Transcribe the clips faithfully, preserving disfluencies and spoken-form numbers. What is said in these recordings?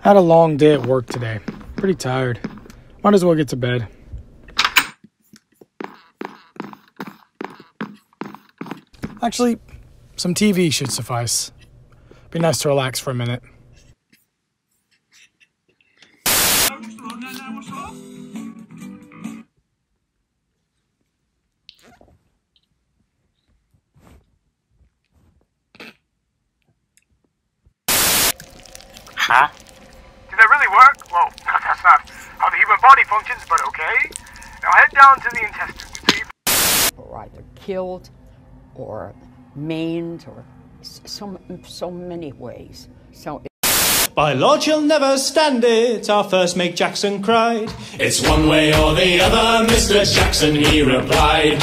Had a long day at work today. Pretty tired. Might as well get to bed. Actually, some T V should suffice. Be nice to relax for a minute. Huh? Did that really work? Well, that's not how the human body functions, but okay. Now head down to the intestines. Or either killed, or maimed, or so, so many ways. So By Lord, you'll never stand it, our first mate Jackson cried. It's one way or the other, Mister Jackson, he replied.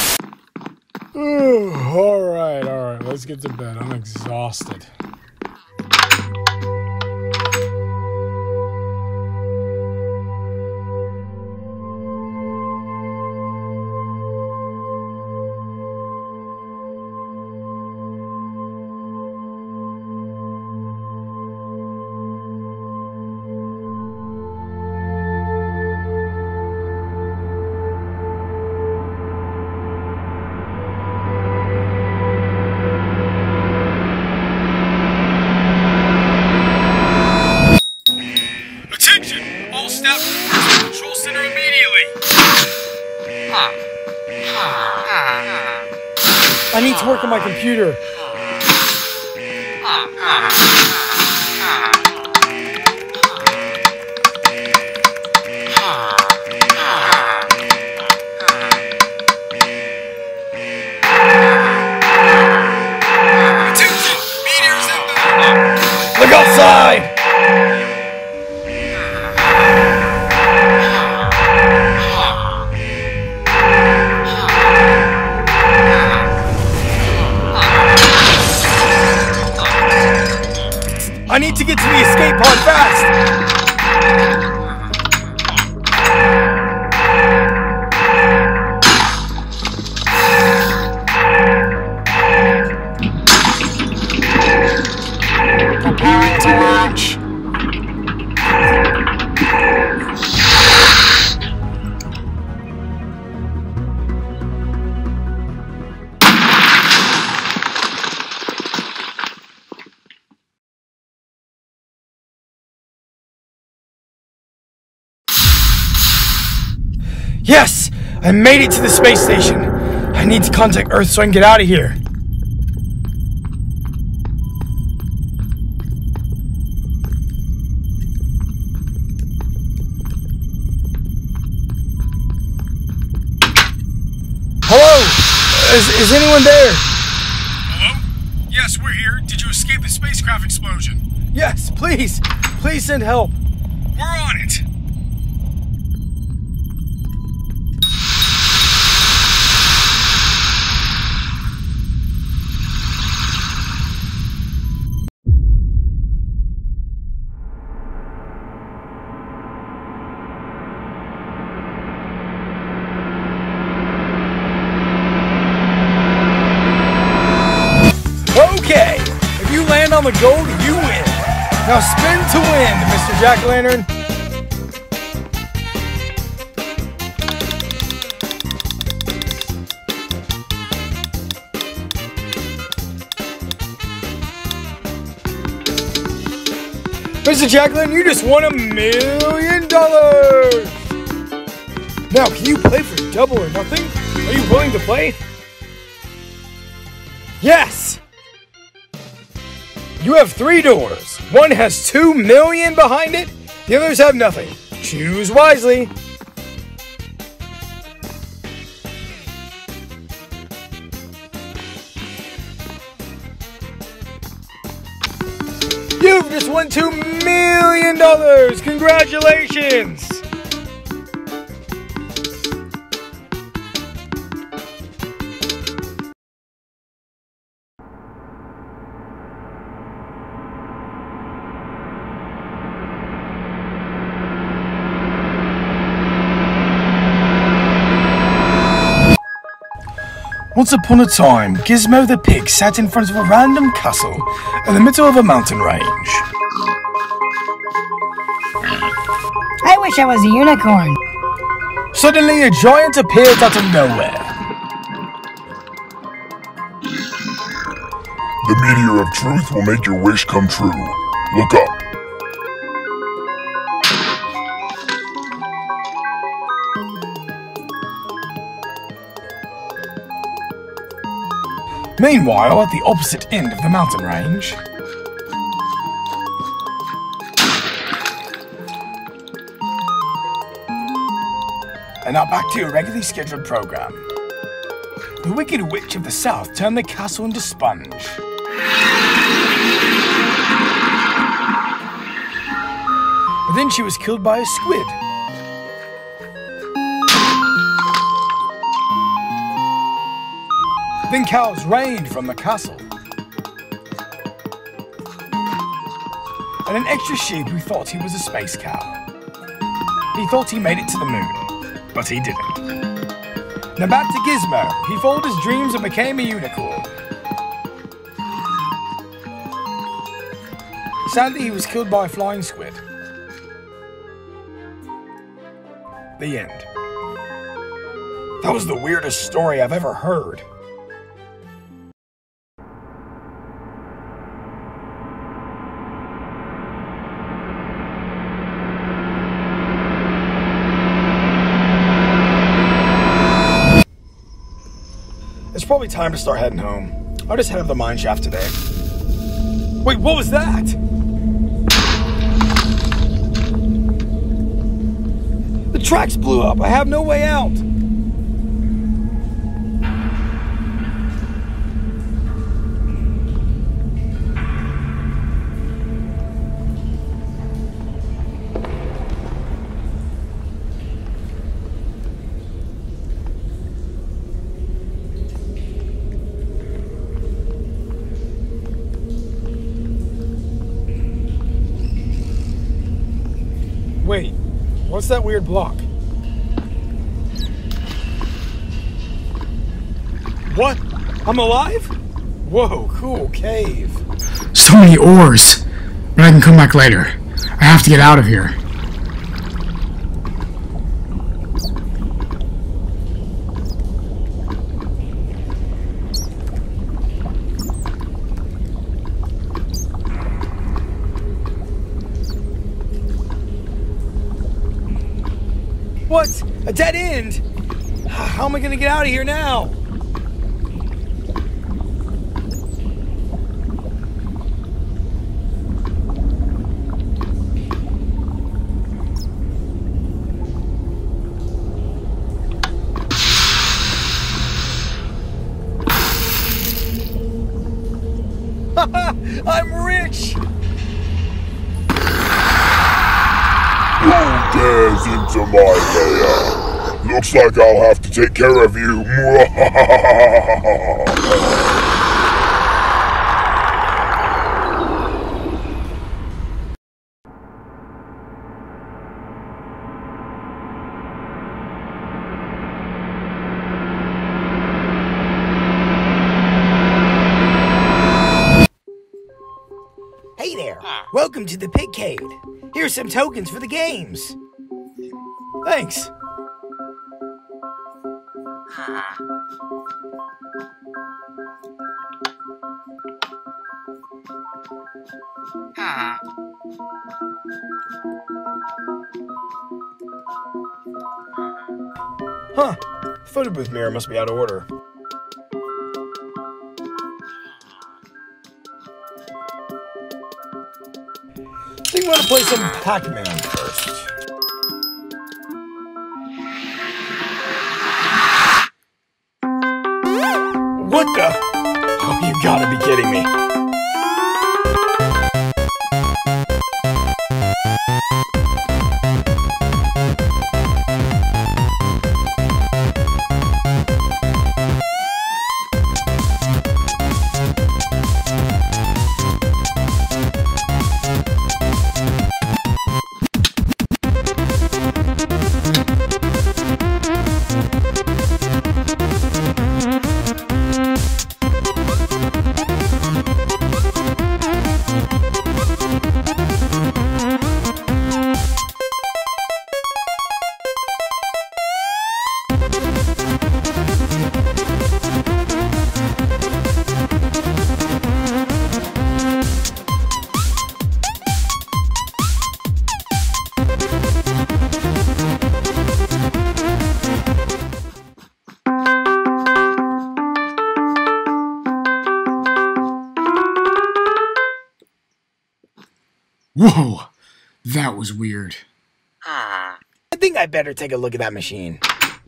Alright, alright, let's get to bed. I'm exhausted. I need to work on my computer. Attention! Meteors inbound! Look outside! I need to get to the escape pod fast! Preparing to launch. Yes! I made it to the space station. I need to contact Earth so I can get out of here. Hello? Is, is anyone there? Hello? Yes, we're here. Did you escape the spacecraft explosion? Yes, please. Please send help. We're on it. Okay, if you land on the gold, you win. Now spin to win, Mister Jack-O-Lantern. Mister Jack-O-Lantern, you just won a million dollars. Now, can you play for double or nothing? Are you willing to play? Yes! You have three doors. One has two million behind it. The others have nothing. Choose wisely. You've just won two million dollars. Congratulations. Once upon a time, Gizmo the pig sat in front of a random castle in the middle of a mountain range. I wish I was a unicorn. Suddenly, a giant appears out of nowhere. The meteor of truth will make your wish come true. Look up. Meanwhile, at the opposite end of the mountain range, and now back to your regularly scheduled program. The Wicked Witch of the South turned the castle into sponge. But then she was killed by a squid. Then cows rained from the castle. And an extra sheep who thought he was a space cow. He thought he made it to the moon, but he didn't. Now back to Gizmo. He followed his dreams and became a unicorn. Sadly, he was killed by a flying squid. The end. That was the weirdest story I've ever heard. It's probably time to start heading home. I'll just head up the mine shaft today. Wait, what was that? The tracks blew up. I have no way out. Wait, what's that weird block? What? I'm alive? Whoa, cool cave. So many ores. But I can come back later. I have to get out of here. What? A dead end? How am I gonna get out of here now? I'm rich! Who dares into my lair? Looks like I'll have to take care of you. Hey there! Welcome to the Pigcade. Here's some tokens for the games. Thanks. Huh. Photo booth mirror must be out of order. I think I'm gonna play some Pac-Man first. What the? Oh, you gotta be kidding me. Whoa, that was weird. I think I better take a look at that machine.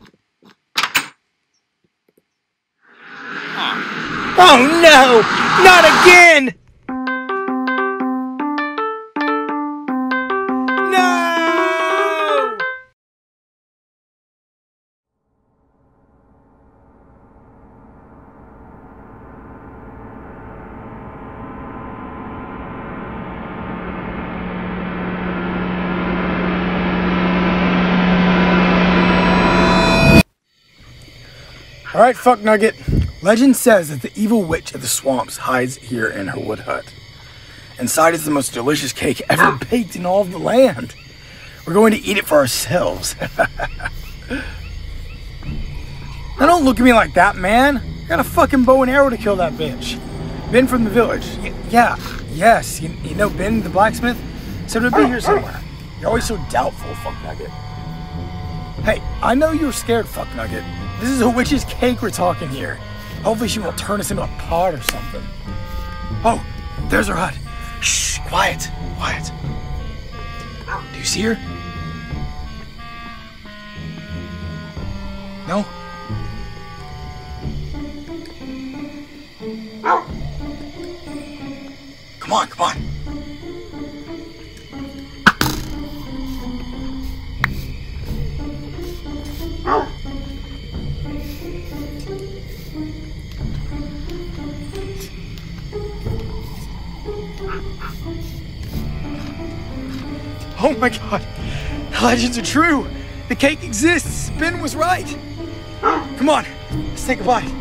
Oh no! Not again! No! Alright, fuck nugget. Legend says that the evil witch of the swamps hides here in her wood hut. Inside is the most delicious cake ever baked in all of the land. We're going to eat it for ourselves. Now don't look at me like that, man. I got a fucking bow and arrow to kill that bitch. Ben from the village. Y yeah, yes. You, you know Ben, the blacksmith? Said we'd be here somewhere. You're always so doubtful, fuck nugget. Hey, I know you're scared, fuck nugget. This is a witch's cake we're talking here. Hopefully she won't turn us into a pot or something. Oh, there's her hut. Shh, quiet, quiet. Do you see her? No? Come on, come on. Oh my god, the legends are true. The cake exists. Ben was right. Come on, let's take a bite.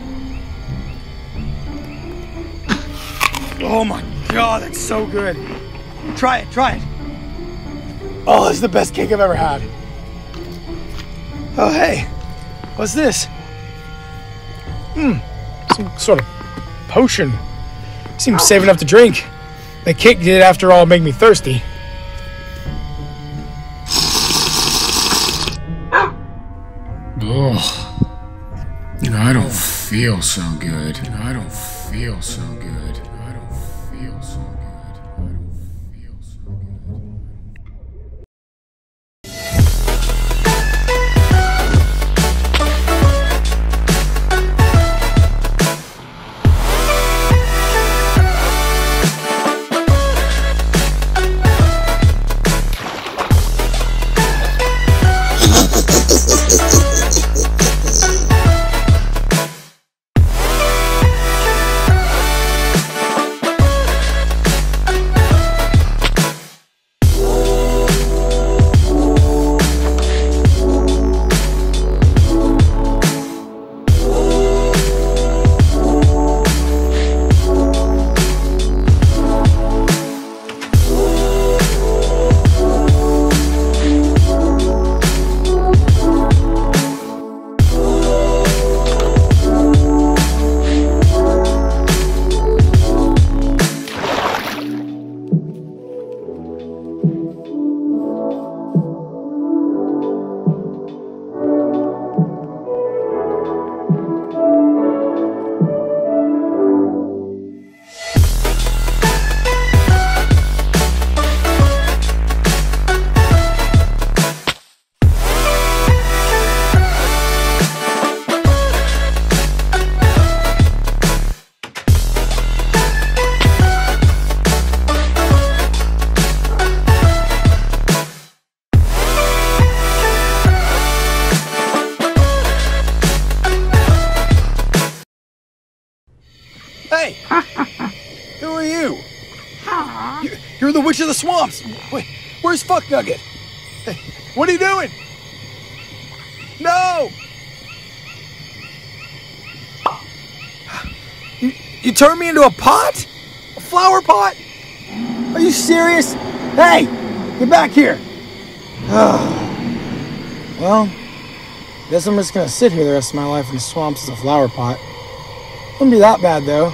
Oh my god, that's so good. Try it, try it. Oh, this is the best cake I've ever had. Oh, hey, what's this? Hmm, some sort of potion. Seems safe enough to drink. The cake did, after all, make me thirsty. Ugh. I don't feel so good. I don't feel so good. I don't feel so good. I don't feel so good. Hey! Who are you? you? You're the witch of the swamps. Wait, where's Fuck Nugget? Hey, what are you doing? No! You, you turned me into a pot? A flower pot? Are you serious? Hey! Get back here! Well, guess I'm just gonna sit here the rest of my life in the swamps as a flower pot. Wouldn't be that bad though.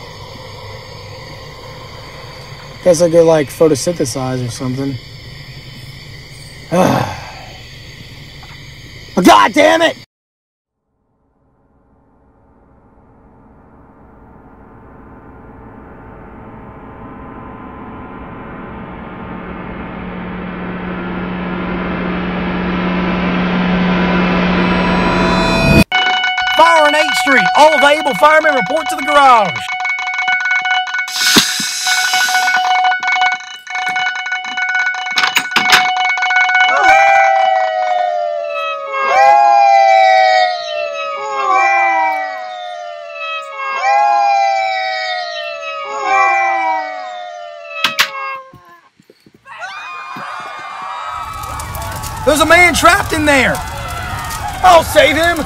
Guess I could like photosynthesize or something. Oh, God damn it! playable fireman, report to the garage. There's a man trapped in there. I'll save him.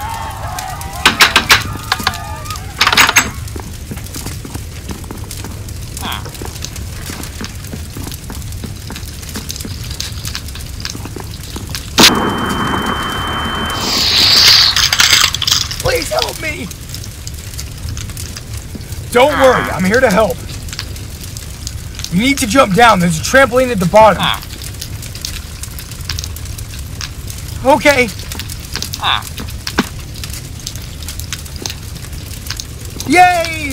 Please help me. Don't worry, I'm here to help. You need to jump down. There's a trampoline at the bottom. Okay. Ah. Yay!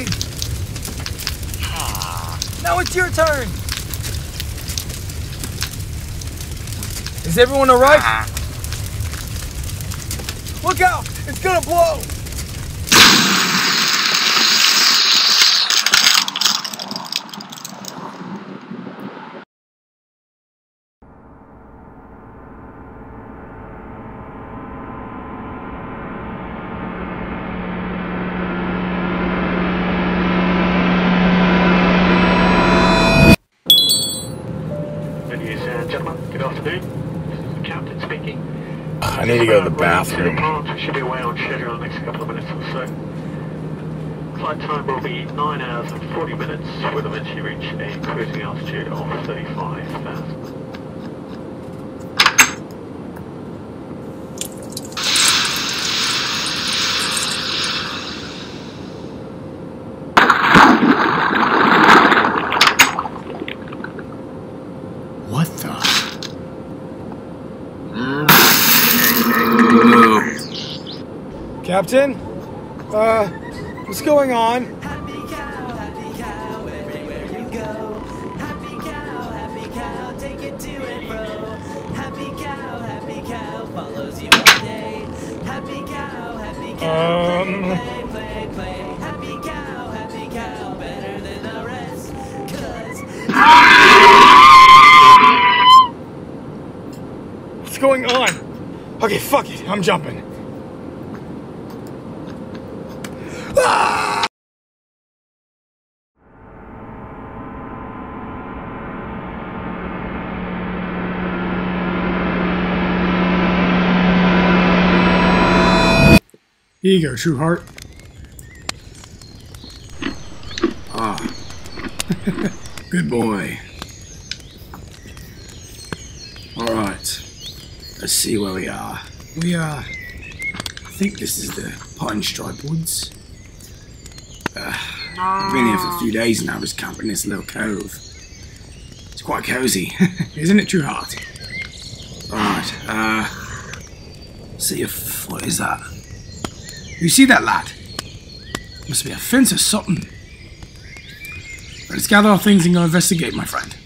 Ah. Now it's your turn. Is everyone alright? Ah. Look out! It's gonna blow! I need to go to the bathroom. Should be away on schedule in the next couple of minutes or so. Flight time will be nine hours and forty minutes. We'll eventually reach a cruising altitude of thirty-five thousand. What the? Captain? Uh, what's going on? Happy cow, happy cow, everywhere you go. Happy cow, happy cow, take it to and fro. Happy cow, happy cow, follows you all day. Happy cow, happy cow, Um... play, play, play, play. Happy cow, happy cow, better than the rest. Cause... What's going on? Okay, fuck it, I'm jumping. Ah! Here you go, True Heart. Ah. Good boy. Alright. Let's see where we are. We are... I think this is the Pine Stripe Woods. Uh, I've been here for a few days now, just camping in this little cove. It's quite cozy, isn't it, True Heart? Alright, uh... see if... what is that? You see that, lad? Must be a fence or something. Let's gather our things and go investigate, my friend.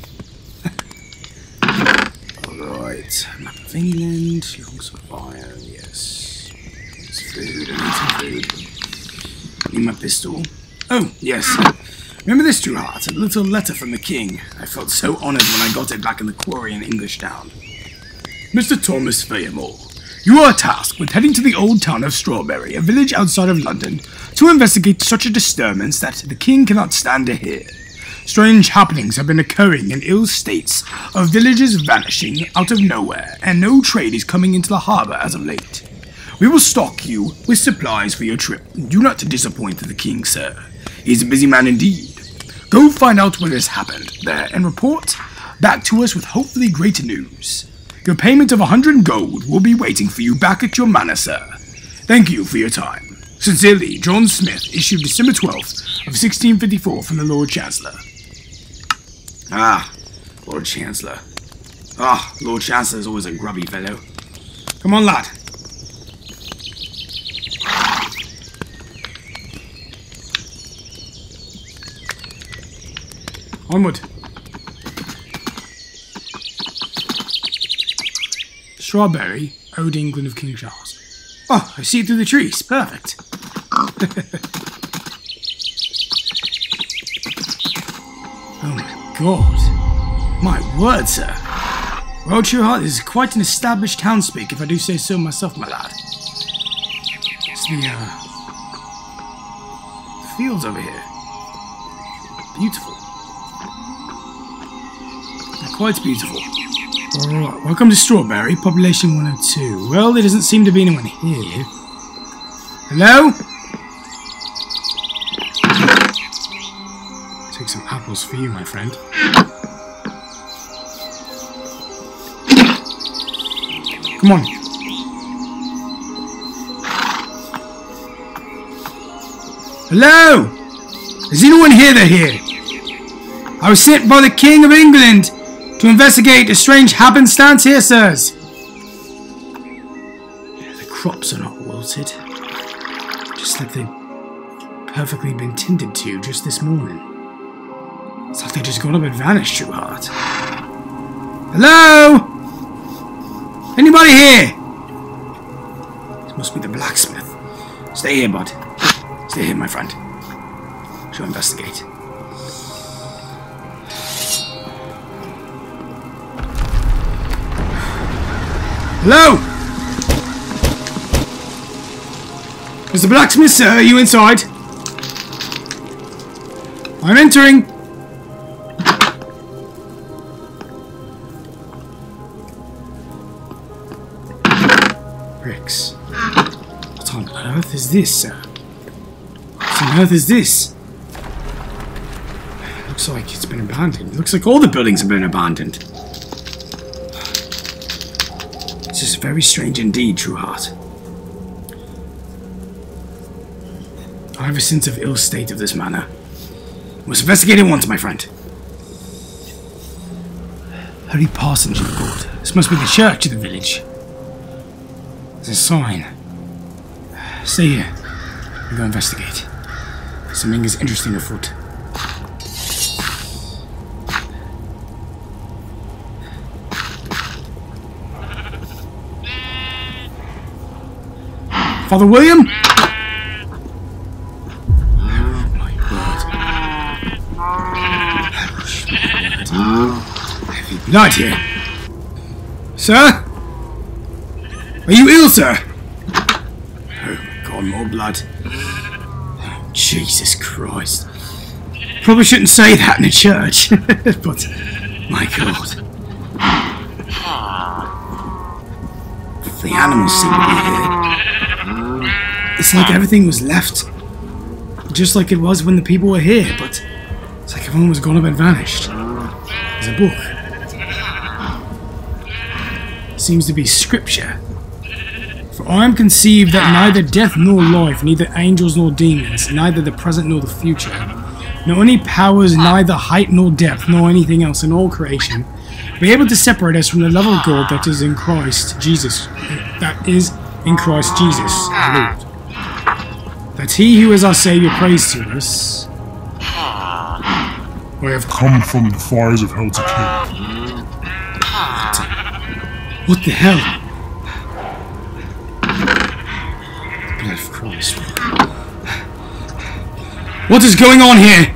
Alright, map of England, logs of iron, yes. It's food, I need some food. Need my pistol. Oh, yes. Remember this, True Heart? A little letter from the king. I felt so honoured when I got it back in the quarry in English Town. Mister Thomas Fayamore, you are tasked with heading to the old town of Strawberry, a village outside of London, to investigate such a disturbance that the king cannot stand to hear. Strange happenings have been occurring in ill states of villages vanishing out of nowhere, and no trade is coming into the harbour as of late. We will stock you with supplies for your trip. Do not disappoint the king, sir. He is a busy man indeed. Go find out what has happened there and report back to us with hopefully great news. Your payment of a hundred gold will be waiting for you back at your manor, sir. Thank you for your time. Sincerely, John Smith, issued December twelfth of sixteen fifty-four from the Lord Chancellor. Ah, Lord Chancellor. Ah, Lord Chancellor is always a grubby fellow. Come on, lad. Onward. Strawberry, Old England of King Charles. Oh, I see it through the trees. Perfect. God. My word, sir. Well, Trueheart, this is quite an established town speak, if I do say so myself, my lad. It's the, uh... fields over here. Beautiful. They're quite beautiful. Alright, welcome to Strawberry, population one oh two. Well, there doesn't seem to be anyone here. Hello? Take some apples for you, my friend. Come on. Hello? Is anyone here that here? I was sent by the King of England to investigate a strange happenstance here, sirs. The crops are not wilted. Just like they've perfectly been tended to just this morning. It's like they just got up and vanished, Trueheart. Hello? Anybody here? This must be the blacksmith. Stay here, bud. Stay here, my friend. Shall investigate. Hello? Mister Blacksmith, sir, are you inside? I'm entering. Bricks. What on earth is this, sir? What on earth is this? Looks like it's been abandoned. Looks like all the buildings have been abandoned. This is very strange indeed, Trueheart. I have a sense of ill state of this manor. Must investigate at once, my friend. Holy Parsonage Court. This must be the church of the village. There's a sign. Stay here and go investigate. Something is interesting afoot. Father William? Oh my word. Heavy blood here. Sir? Are you ill, sir? Oh my god, more blood. Oh, Jesus Christ. Probably shouldn't say that in a church, but my god. The animals seem to be here. It's like everything was left just like it was when the people were here, but it's like everyone was gone up and vanished. There's a book. It seems to be scripture. For I am conceived that neither death nor life, neither angels nor demons, neither the present nor the future, nor any powers, neither height nor depth, nor anything else in all creation, be able to separate us from the love of God that is in Christ Jesus, that is in Christ Jesus, our Lord. That he who is our Saviour prays to us. I have come from the fires of hell to kill. What the hell? Blood of Christ. What is going on here?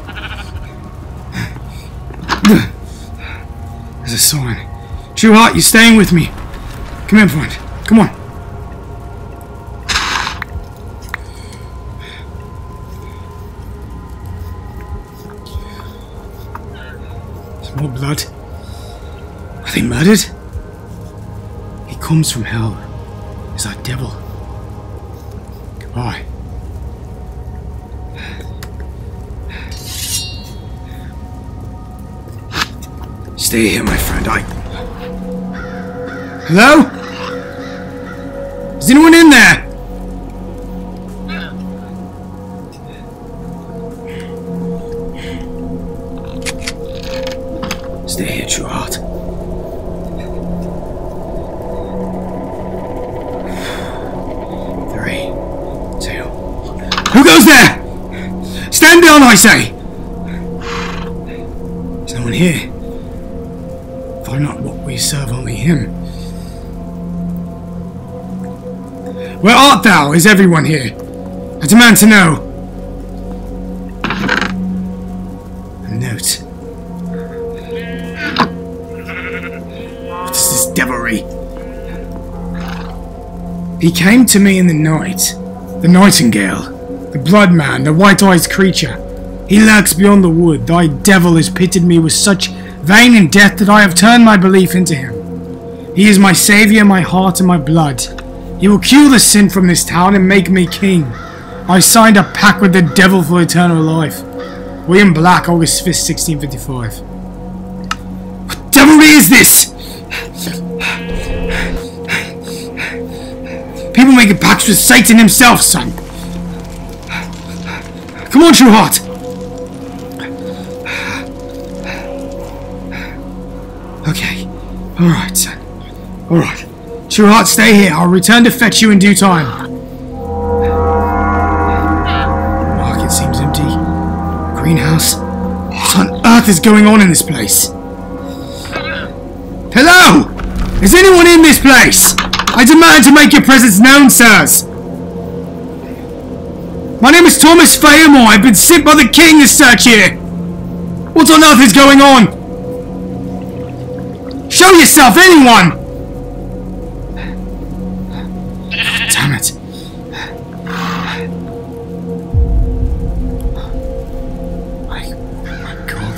There's a sign. Trueheart, you're staying with me. Come in, friend. Come on. There's more blood. Are they murdered? He comes from hell. He's that devil. Goodbye. Stay here, my friend. I... Hello? Is anyone in there? Stay here, Trueheart. Three, two... Who goes there? Stand down, I say! There's no one here. For not what we serve, only him. Where art thou? Is everyone here? I demand to know. A note. devilry. He came to me in the night. The nightingale. The blood man. The white-eyed creature. He lurks beyond the wood. Thy devil has pitted me with such vain in death that I have turned my belief into him. He is my saviour, my heart, and my blood. He will cure the sin from this town and make me king. I signed a pact with the devil for eternal life. William Black, August fifth, sixteen fifty-five. What devilry is this? People making pacts with Satan himself, son. Come on, True Heart. Okay. Alright, son. Alright. True Heart, stay here. I'll return to fetch you in due time. The market seems empty. Greenhouse. What on earth is going on in this place? Hello! Is anyone in this place? I demand to make your presence known, sirs. My name is Thomas Fayamore. I've been sent by the king to search here. What on earth is going on? Show yourself, anyone! Damn it. My, my God.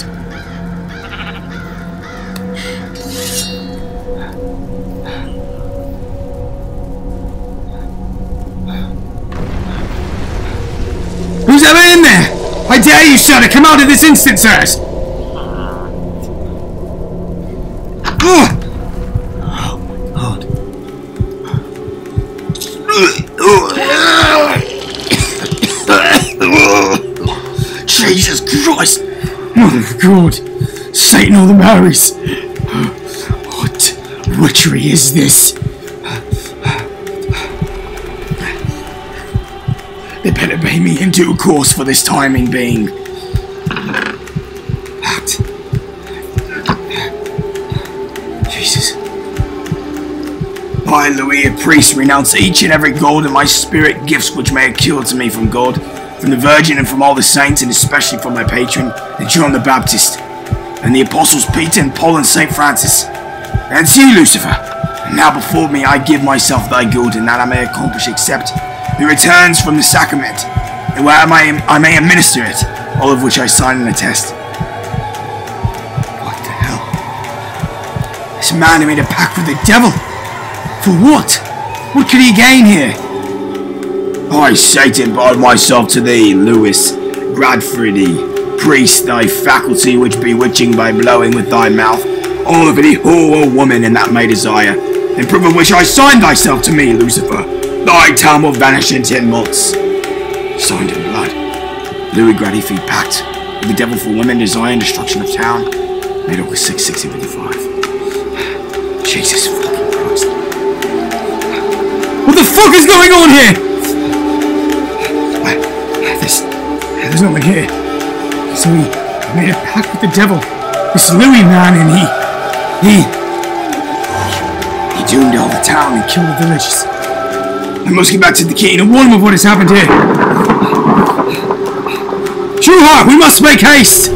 Who's ever in there? I dare you, sir, to come out at this instant, sirs! Oh my God. Jesus Christ! Mother of God! Satan or the Marys! What witchery is this? They better pay me in due course for this timing being. What? Jesus. I, Louis, a priest, renounce each and every gold and my spirit gifts which may accrue to me from God, from the Virgin and from all the saints, and especially from my patron, the John the Baptist, and the Apostles Peter and Paul and Saint Francis. And to you, Lucifer, and now before me I give myself thy good, and that I may accomplish except the returns from the sacrament, and where I may, I may administer it, all of which I sign and attest. What the hell? This man made a pact with the devil. For what? What could he gain here? I, Satan, bind myself to thee, Lewis Bradfordy, priest, thy faculty which bewitching by blowing with thy mouth all of any whore or woman in that may desire, in proof of which I sign thyself to me, Lucifer. Thy town will vanish in ten months. Signed in blood. Louis Gradifeed pact with the devil for women, desire and destruction of town. Made August sixth, sixteen fifty-five. Jesus fucking Christ. What the fuck is going on here? There's, there's no one here. So he made a pact with the devil. This Louis man, and he... He... He doomed all the town and killed the villagers. I must get back to the king and warn him of what has happened here. True Heart, we must make haste!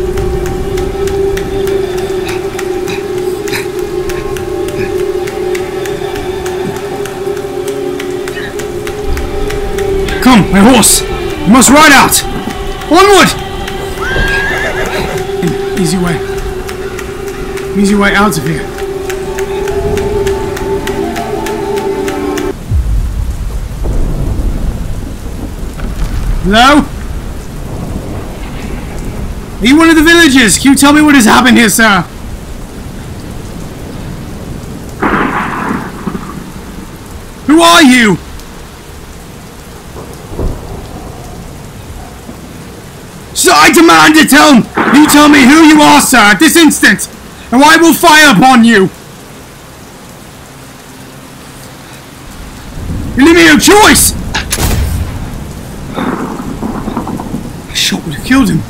Come, my horse! We must ride out! Onward! Easy way. Easy way out of here. Hello? Are you one of the villagers? Can you tell me what has happened here, sir? Who are you? So I demand to tell you tell me who you are, sir, at this instant, or I will fire upon you. You leave me no choice. A shot would have killed him.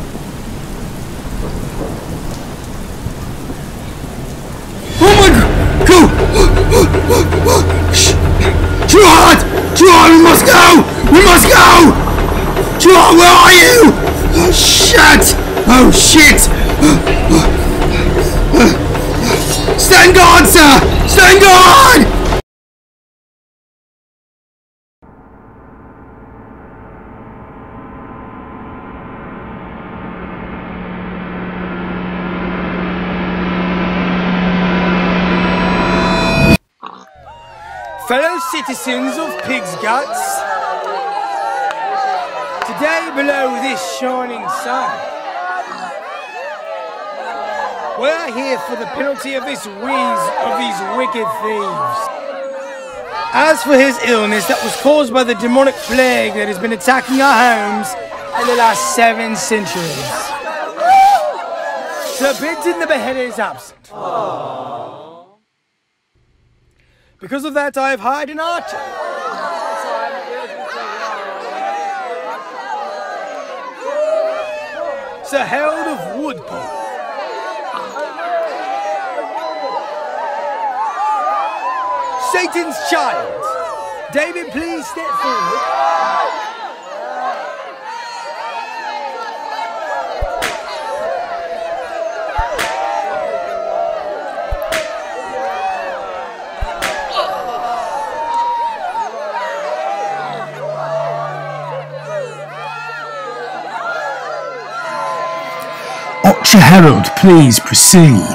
Oh my God! Go! True Heart! True Heart, we must go! We must go! True Heart, where are you? Oh shit! Oh shit! Stand guard, sir! Stand Thank God! Fellow citizens of Pig's Guts, today below this shining sun, we're here for the penalty of this wheeze of these wicked thieves. As for his illness that was caused by the demonic plague that has been attacking our homes in the last seven centuries, Sir Benton the Beheader is absent. Because of that, I have hired an archer. Sir Harold of Woodpole. Satan's child. David, please step forward. Archer Harold, please proceed.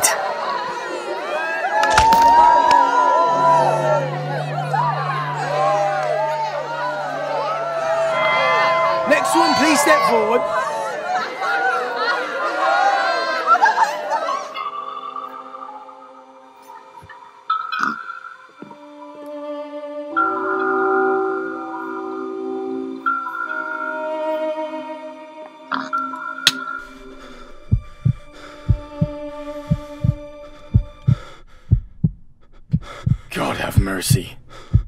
Next one, please step forward. God have mercy.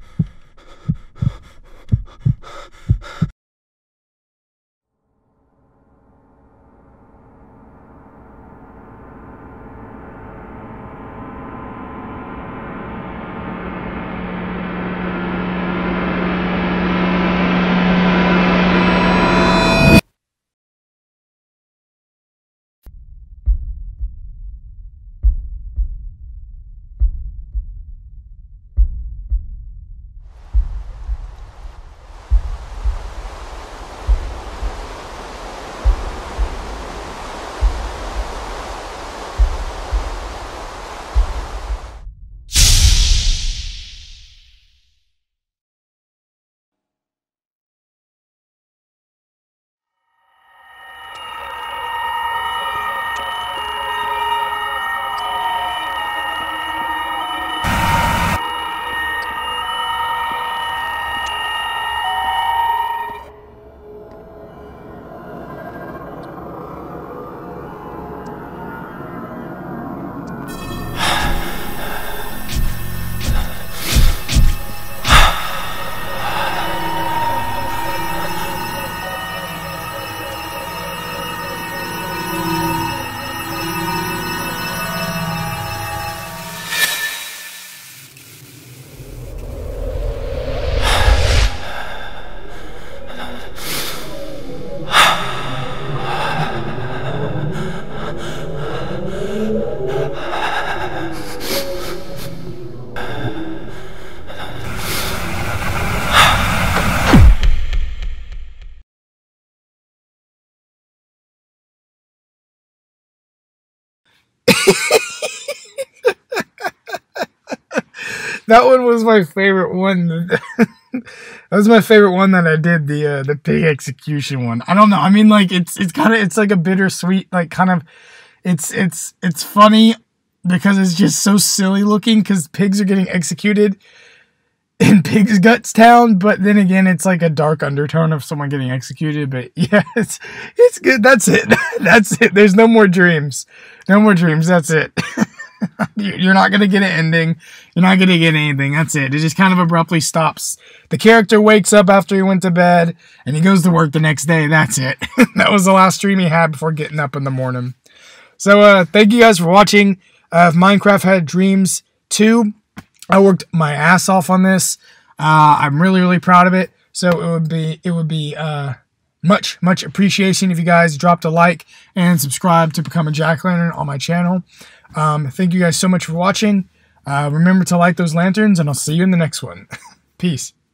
That one was my favorite one. That was my favorite one that I did, the uh, the pig execution one. I don't know. I mean, like it's it's kind of it's like a bittersweet, like kind of it's it's it's funny because it's just so silly looking because pigs are getting executed in Pig's Guts Town, but then again, it's like a dark undertone of someone getting executed. But yeah, it's it's good. That's it. That's it. There's no more dreams. No more dreams. That's it. You're not going to get an ending. You're not going to get anything. That's it. It just kind of abruptly stops. The character wakes up after he went to bed, and he goes to work the next day. That's it. That was the last stream he had before getting up in the morning. So, uh, thank you guys for watching. Uh, Minecraft Had Dreams two. I worked my ass off on this. Uh, I'm really, really proud of it. So, it would be, it would be, uh, much, much appreciation if you guys dropped a like and subscribe to become a jack-lantern on my channel. Um, thank you guys so much for watching. Uh, remember to light those lanterns, and I'll see you in the next one. Peace.